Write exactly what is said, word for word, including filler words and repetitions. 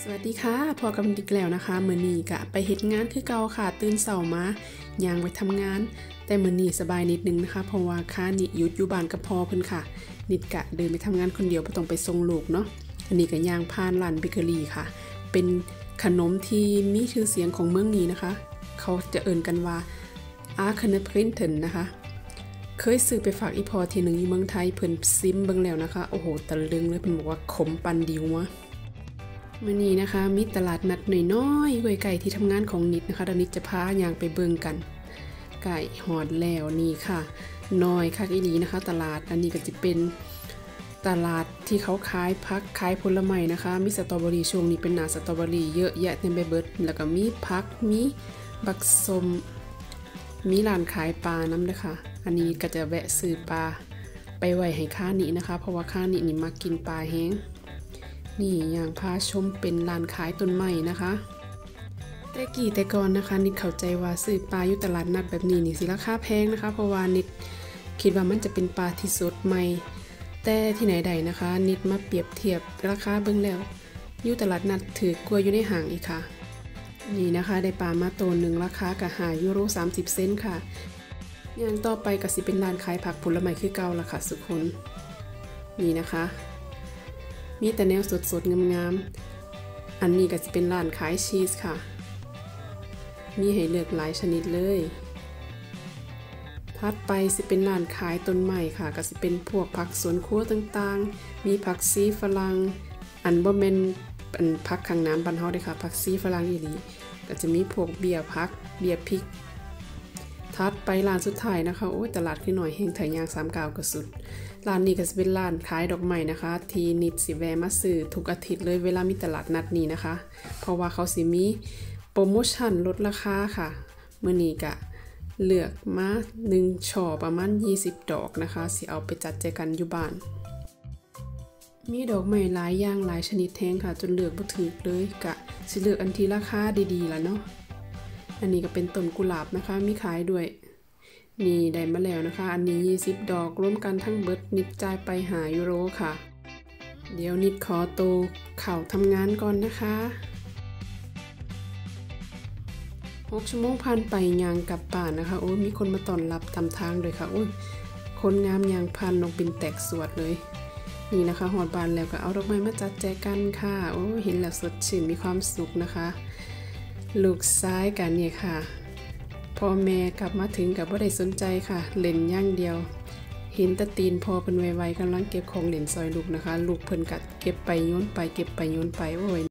สวัสดีค่ะพอกับดิกแล้วนะคะมื้อนี้กะไปเฮ็ดงานคือเก่าค่ะตื่นเช้ามาย่างไปทำงานแต่มื้อนี้สบายนิดนึงนะคะเพราะว่าค่านิหยุดอยู่บ้านกับพ่อเพิ่นค่ะนิดกะเดินไปทำงานคนเดียวบ่ต้องไปส่งลูกเนาะอันนี้ก็ย่างผ่านร้านเบเกอรี่ค่ะเป็นขนมที่มีชื่อเสียงของเมืองนี้นะคะเขาจะเอิ้นกันว่าอาร์คเนพรินเทนนะคะเคยซื้อไปฝากอีพอทีนึงอยู่เมืองไทยเพิ่นซิมเบิ่งแล้วนะคะโอ้โหตะลึงเลยเพิ่นบอกว่าขมปันดิววะมื้อนี้นะคะมีตลาดนัดน้อยๆไกลๆที่ทำงานของนิดนะคะเดี๋ยวนิดจะพาย่างไปเบิ่งกันไก่หอดแล้วนี่ค่ะน้อยคักอีหลีนะคะตลาดอันนี้ก็จะเป็นตลาดที่เขาขายผักขายผลไม้นะคะมีสตรอเบอรี่ช่วงนี้เป็นหน้าสตรอเบอรี่เยอะแยะเต็มไปเบิดแล้วก็มีผักมีบักสมมีร้านขายปลาน้ำด้วยค่ะอันนี้ก็จะแวะซื้อปลาไปไว้ให้ข้านี่นะคะเพราะว่าข้านี่นี่มากินปลาแห้งนี่อย่างพาชมเป็นร้านขายต้นไม้นะคะแต่กี่แต่ก่อนนะคะนิดเข้าใจว่าซื้อปลาอยู่ตลาดนัดแบบนี้นี่สิราคาแพงนะคะเพราะว่านิดคิดว่ามันจะเป็นปลาที่สดใหม่แต่ที่ไหนใดนะคะนิดมาเปรียบเทียบราคาเบิ่งแล้วอยู่ตลาดนัดถือกว่าอยู่ในห้างอีกค่ะนี่นะคะได้ปลามาตัวหนึ่งราคากะห้ายูโรสามสิบเซนต์ค่ะอย่างต่อไปก็สิเป็นร้านขายผักผลไม้คือเก่าละค่ะทุกคนนี่นะคะมีแต่แนวสดๆงามๆอันนี้ก็จะเป็นร้านขายชีสค่ะมีให้เลือกหลายชนิดเลยถัดไปสิเป็นร้านขายต้นไม้ค่ะก็สิเป็นพวกผักสวนครัวต่างๆมีผักซีฝรั่งอันบ่แม่นอันผักข้างน้ำบ้านเฮาเด้อค่ะผักซีฝรั่งอีหลีก็จะมีพวกเบี้ยผักเบี้ยพริกถัดไปร้านสุดท้ายนะคะโอ้ยตลาดคือหน่อยแห่งไถยางสามเก้าก็สุดร้านนี้ก็จะเป็นร้านขายดอกไม้นะคะที่นิดสิแวะมาซื้อทุกอาทิตย์เลยเวลามีตลาดนัดนี้นะคะเพราะว่าเขาสิมีโปรโมชั่นลดราคาค่ะมื้อนี้ก็เลือกมาหนึ่งช่อประมาณยี่สิบดอกนะคะสิเอาไปจัดแจกันอยู่บ้านมีดอกไม้หลายอย่างหลายชนิดแท้งค่ะจนเลือกบ่ถูกเลยกะสิเลือกอันที่ราคาดีๆล่ะเนาะอันนี้ก็เป็นต้นกุหลาบนะคะมีขายด้วยนี่ได้มาแล้วนะคะอันนี้ยี่สิบดอกรวมกันทั้งเบิดนิดจ่ายไปห้ายูโรค่ะเดี๋ยวนิดขอตัวเข้าทำงานก่อนนะคะหกชั่วโมงผ่านไปยางกลับบ้านนะคะโอ้ยมีคนมาต้อนรับตามทางเลยค่ะโอ้ยคนงามยางพันนกบินแตกสวดเลยนี่นะคะหอดบ้านแล้วก็เอาดอกไม้มาจัดแจกันค่ะโอ้เห็นแล้วสดชื่นมีความสุขนะคะลูกซ้ายกันเนี่ยค่ะพ่อแม่กลับมาถึงกับบ่ได้สนใจค่ะเล่นอย่างเดียวเห็นตะตีนพอเป็นไวๆกำลังเก็บของเล่นซอยลูกนะคะลูกเพิ่นกัดเก็บไปโยนไปเก็บไปโยนไปโอ้ย